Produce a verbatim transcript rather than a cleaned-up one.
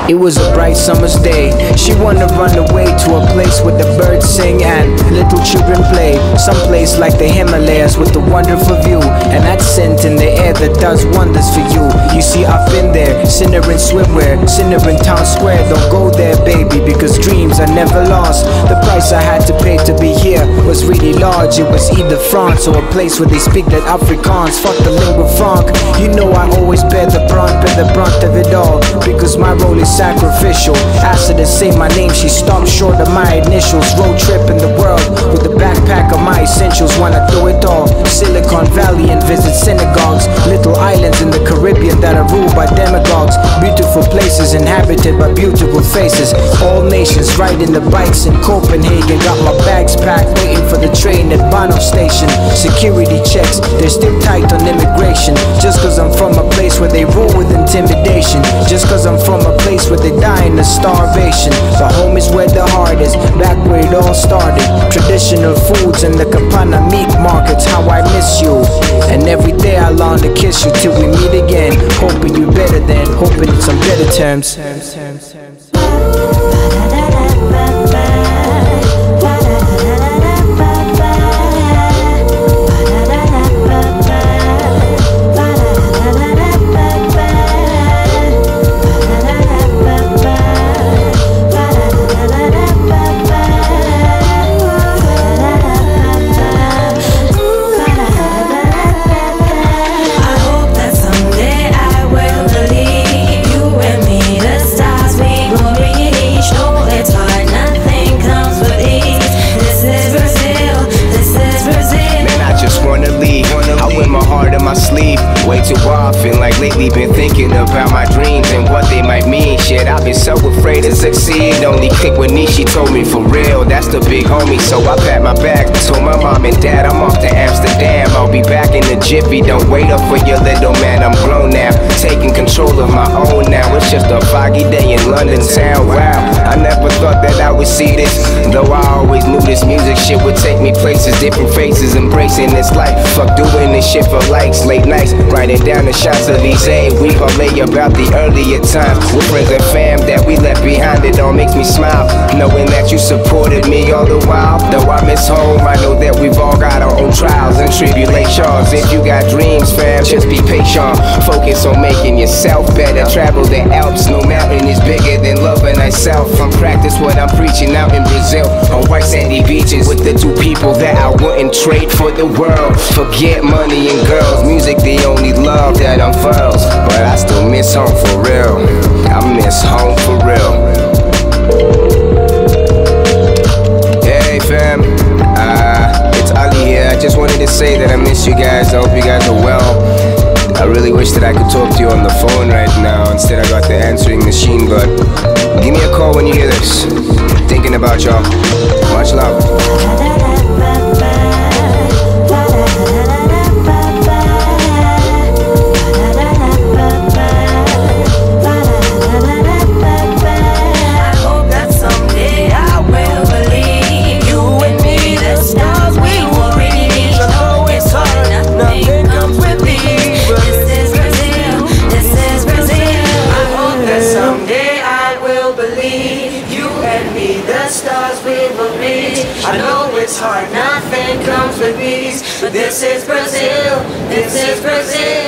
It was a bright summer's day. She wanted to run away to a place where the birds sing and little children play. Someplace like the Himalayas with a wonderful view, and that scent in the air that does wonders for you. You see, I've been there, sinner in swimwear, sinner in town square. Don't go there, baby, because dreams are never lost. The price I had to pay to be here was really large. It was either France or a place where they speak that Afrikaans. Fuck the lingua franc. You know I always bear the brunt, bear the brunt of it all, because my role is sacrificial. Asked her to say my name, she stopped short of my initials. Road trip in the world with a backpack of my essentials. Wanna do it all. Silicon Valley and visit synagogues. Little islands in the Caribbean that are ruled by demagogues. Beautiful places inhabited by beautiful faces. All nations riding the bikes in Copenhagen. Got my bags packed, waiting for the train at Bono Station. Security checks, they're still tight on immigration. Just cause I'm from a place where they rule with intimidation. Just cause I'm from a place where they die in the starvation. But home is where the heart is, back where it all started. Traditional foods and the Kapana meat markets. How I miss you, and every day I long to kiss you till we meet again. Hoping you better then, hoping it's on better terms. Way too often, like lately, been thinking about my dreams and what they might mean. Shit, I've been so afraid to succeed. Only click with Nishi told me for real, that's the big homie. So I packed my bag, told my mom and dad I'm off to Amsterdam. I'll be back in a jiffy, don't wait up for your little man. I'm grown now, taking control of my own now. It's just a foggy day in London town, wow. I never thought that I would see this, though I always knew this music shit would take me places. Different faces, embracing this life. Fuck doing this shit for likes, late nights, writing down the Champs-Elysees. We parlay about the earlier times with friends and fam that we left behind. It all makes me smile, knowing that you supported me all the while. Though I miss home, I know that we've all got our own trials and tribulations. If you got dreams, fam, just be patient. Focus on making yourself better. Travel the Alps, no mountain is bigger than loving thyself. I'm practice what I'm preaching out in Brazil, on white sandy beaches with the two people that I wouldn't trade for the world. Forget money and girls, music the only love that unfurls. But I still miss home for real, I miss home for real. Hey fam, uh, it's Ali here. I just wanted to say that I miss you guys. I hope you guys are well. I really wish that I could talk to you on the phone right now. Instead I got the answering machine, but give me a call when you hear this. Thinking about y'all. Much love. I know it's hard, nothing comes with ease, but this is Brazil, this is Brazil.